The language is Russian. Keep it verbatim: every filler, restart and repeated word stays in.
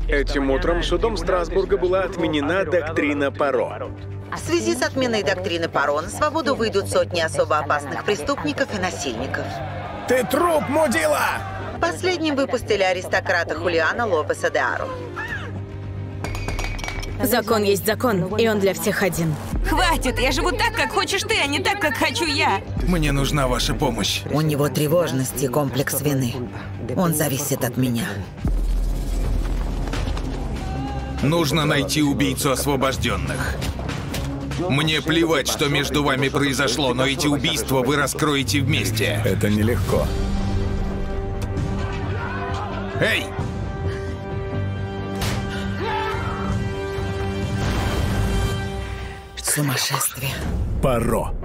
Этим утром судом Страсбурга была отменена доктрина Паро. В связи с отменой доктрины Паро на свободу выйдут сотни особо опасных преступников и насильников. Ты труп, мудила! Последним выпустили аристократа Хулиана Лопеса де Аро. Закон есть закон, и он для всех один. Хватит, я живу так, как хочешь ты, а не так, как хочу я. Мне нужна ваша помощь. У него тревожность и комплекс вины. Он зависит от меня. Нужно найти убийцу освобожденных. Мне плевать, что между вами произошло, но эти убийства вы раскроете вместе. Это нелегко. Эй! Сумасшествие. Паро.